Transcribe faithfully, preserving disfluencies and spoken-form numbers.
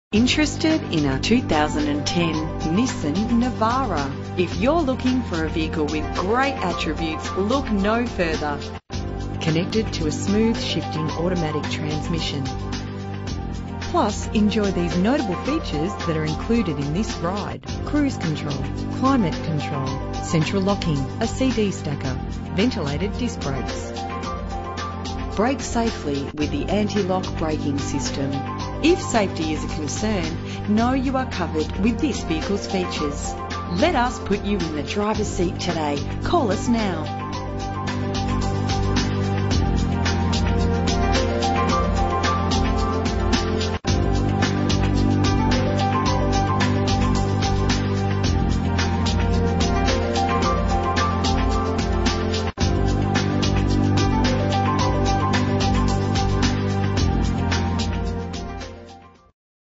Interested in our two thousand ten Nissan Navara? If you're looking for a vehicle with great attributes, look no further. Connected to a smooth shifting automatic transmission. Plus, enjoy these notable features that are included in this ride: cruise control, climate control, central locking, a C D stacker, ventilated disc brakes. Brake safely with the anti-lock braking system. If safety is a concern, know you are covered with this vehicle's features. Let us put you in the driver's seat today. Call us now.